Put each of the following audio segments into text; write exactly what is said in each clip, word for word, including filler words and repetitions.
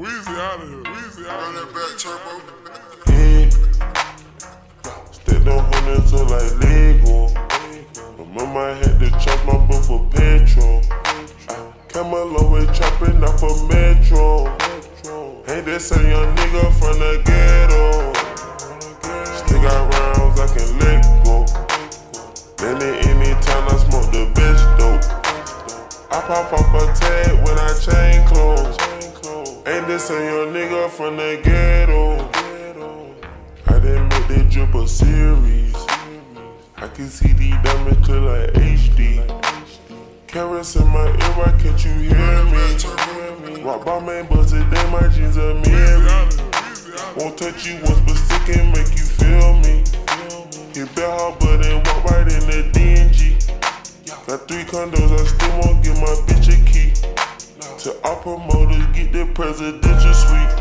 Weezy out of here. Weezy out of here. Run that back turbo. Yeah. Stepped on hundreds up like Lego. Remember I had to charge my book for petrol. I came a long way chopping off a metro. Ain't that some young nigga from the ghetto. Still got rounds I can let go. Then it anytime I smoke the best dope. I pop off a tag when I change clothes. Ain't this a young nigga from the ghetto. I done make that drip a series. I can see these diamonds clear like H D. Carrots in my ear, why can't you hear me? Rock by man buzzed, then my jeans are married. Won't touch you once but stick and make you feel me. Hit bet hard but then walk right in the D N G. Got three condos, I still won't give my bitch a key. To our promoters, get the presidential suite.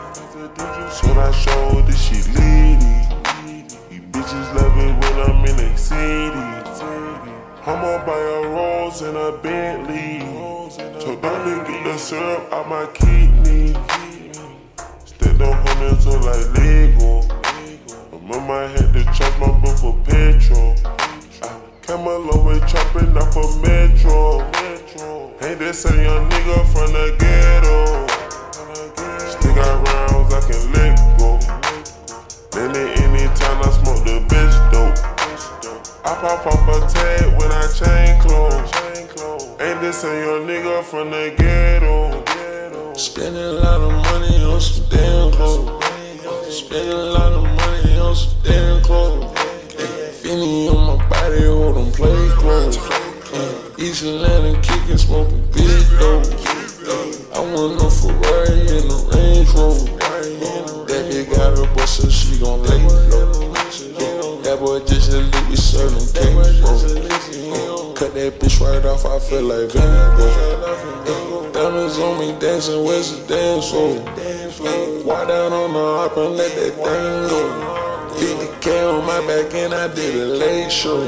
So I showed this shit litty. You bitches love it when I'm in the city. I'ma buy a Rolls and a Bentley. So don't get the syrup out my kidney. Stepped on hundreds up like Lego. Remember I had to charge my book for petrol. I came a long way chopping off a metro. Ain't that some young nigga from the ghetto. Still got rounds I can let go. Then it anytime I smoke the best dope. I pop off a tag when I change clothes. Ain't this some young nigga from the ghetto. Spending a lot of money on some damn clothes. Spending a lot of money on some damn clothes. Finny on my body, hold on play clothes. East Atlanta kicking, smoking big dope. I want no Ferrari in the Range Rover. That bitch got a bust so she gon' lay low. That boy just a lick with certain cakes, bro. Cut that bitch right off, I feel like Van Gogh. Diamonds on me dancing, where's the dance floor? Walk down on the hop and let that thing go. fifty K on my back and I did a late show.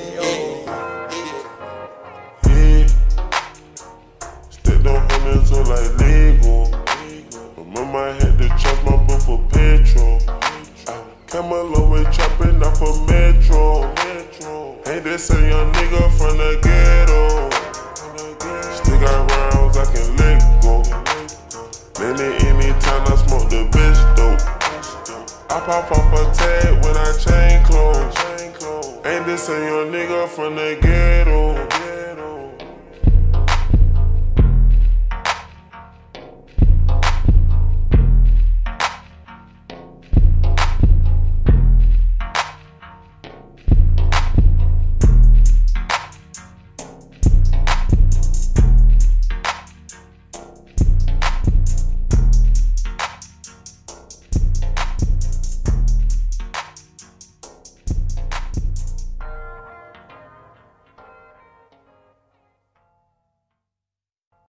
So like Lego. Remember I had to charge my book for petrol. I came a long way chopping off a metro. Ain't that some young nigga from the ghetto. Still got rounds I can let go. Then it anytime I smoke the best dope. I pop off a tag when I change clothes. Ain't this some young nigga from the ghetto.